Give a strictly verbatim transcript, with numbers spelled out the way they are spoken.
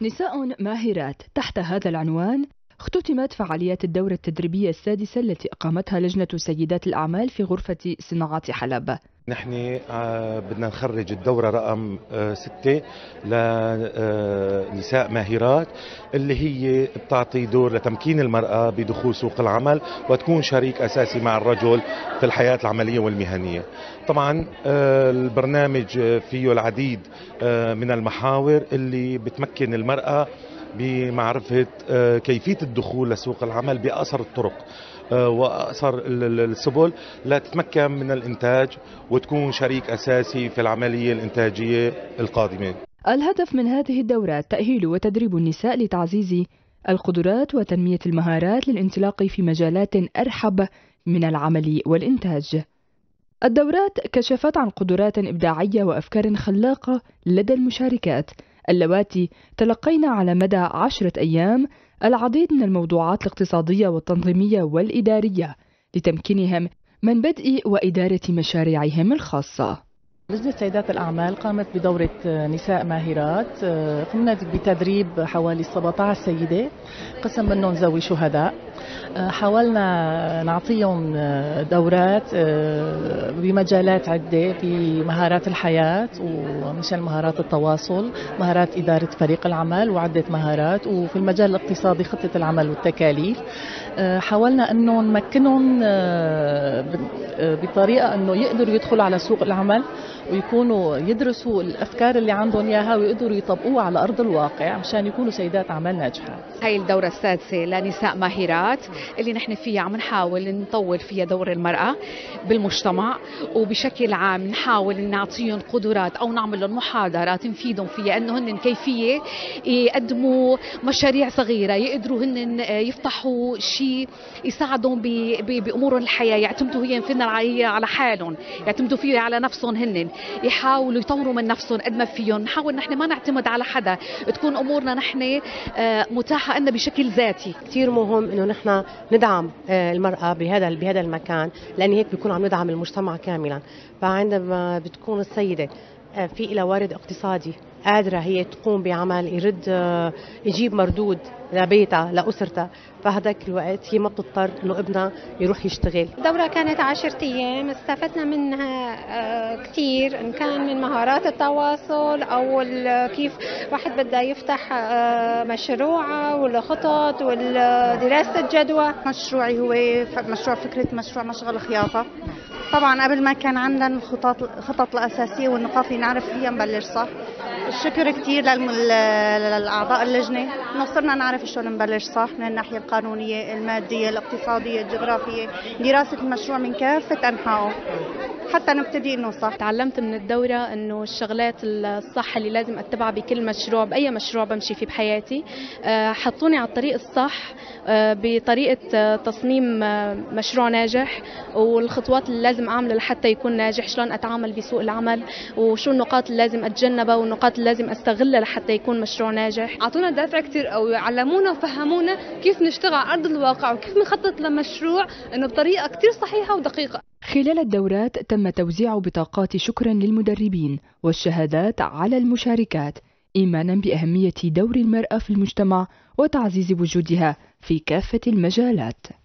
نساء ماهرات. تحت هذا العنوان اختتمت فعاليات الدورة التدريبية السادسة التي أقامتها لجنة سيدات الأعمال في غرفة صناعات حلب. نحن بدنا نخرج الدورة رقم ستة لنساء ماهرات اللي هي بتعطي دور لتمكين المرأة بدخول سوق العمل وتكون شريك أساسي مع الرجل في الحياة العملية والمهنية. طبعا البرنامج فيه العديد من المحاور اللي بتمكن المرأة بمعرفة كيفية الدخول لسوق العمل بأقصر الطرق وأقصر السبل لتتمكن من الإنتاج وتكون شريك أساسي في العملية الإنتاجية القادمة. الهدف من هذه الدورات تأهيل وتدريب النساء لتعزيز القدرات وتنمية المهارات للانطلاق في مجالات أرحب من العمل والإنتاج. الدورات كشفت عن قدرات إبداعية وأفكار خلاقة لدى المشاركات اللواتي تلقينا على مدى عشرة أيام العديد من الموضوعات الاقتصادية والتنظيمية والإدارية لتمكينهم من بدء وإدارة مشاريعهم الخاصة. لجنة سيدات الأعمال قامت بدورة نساء ماهرات، قمنا بتدريب حوالي سبعة عشر سيدة، قسم منهم ذوي شهداء. حاولنا نعطيهم دورات بمجالات عدة في مهارات الحياة ومشان مهارات التواصل، مهارات إدارة فريق العمل وعدة مهارات، وفي المجال الاقتصادي خطة العمل والتكاليف. حاولنا أنه نمكنهم بطريقة أنه يقدروا يدخلوا على سوق العمل ويكونوا يدرسوا الأفكار اللي عندهم إياها ويقدروا يطبقوها على أرض الواقع مشان يكونوا سيدات أعمال ناجحات. هاي الدورة السادسة لنساء ماهرات اللي نحن فيها عم نحاول نطور فيها دور المرأة بالمجتمع، وبشكل عام نحاول نعطيهم قدرات أو نعمل لهم محاضرات نفيدهم فيها أنه هن كيفية يقدموا مشاريع صغيرة، يقدروا هن يفتحوا شيء يساعدهم بأمور الحياة، يعتمدوا هي فينا على حالهم، يعتمدوا فيها على نفسهم، هن يحاولوا يطوروا من نفسهم قد ما فيهم. نحاول نحن ما نعتمد على حدا، تكون أمورنا نحن متاحة لنا بشكل ذاتي. كثير مهم إنه نحن ندعم المرأة بهذا بهذا المكان، لأن هيك بيكون عم ندعم المجتمع كاملا. فعندما بتكون السيدة في إلى وارد اقتصادي قادرة هي تقوم بعمل يرد يجيب مردود لبيتها لأسرتها، فهذاك الوقت هي ما بتضطر إنه ابنها يروح يشتغل. الدورة كانت عشرة أيام، استفدنا منها كثير، إن كان من مهارات التواصل أو كيف واحد بده يفتح مشروعه والخطط والدراسة الجدوى. مشروعي هو مشروع فكرة مشروع مشغل خياطة. طبعا قبل ما كان عندنا الخطط الخطط الأساسية والنقاط اللي نعرف فيها نبلش صح. الشكر كثير للأعضاء اللجنة، إنه صرنا نعرف شلون نبلش صح من الناحية القانونية، المادية، الاقتصادية، الجغرافية، دراسة المشروع من كافة أنحائه حتى نبتدي إنه صح. تعلمت من الدورة إنه الشغلات الصح اللي لازم أتبعها بكل مشروع، بأي مشروع بمشي فيه بحياتي. حطوني على الطريق الصح بطريقة تصميم مشروع ناجح، والخطوات اللي لازم أعملها لحتى يكون ناجح، شلون أتعامل بسوق العمل، وشو النقاط اللي لازم أتجنبها والنقاط اللي لازم أستغلها لحتى يكون مشروع ناجح. أعطونا دافع كتير أو علمونا وفهمونا كيف نشتغل على أرض الواقع وكيف نخطط لمشروع إنه بطريقة كتير صحيحة ودقيقة. خلال الدورات تم توزيع بطاقات شكر للمدربين والشهادات على المشاركات، إيمانا بأهمية دور المرأة في المجتمع وتعزيز وجودها في كافة المجالات.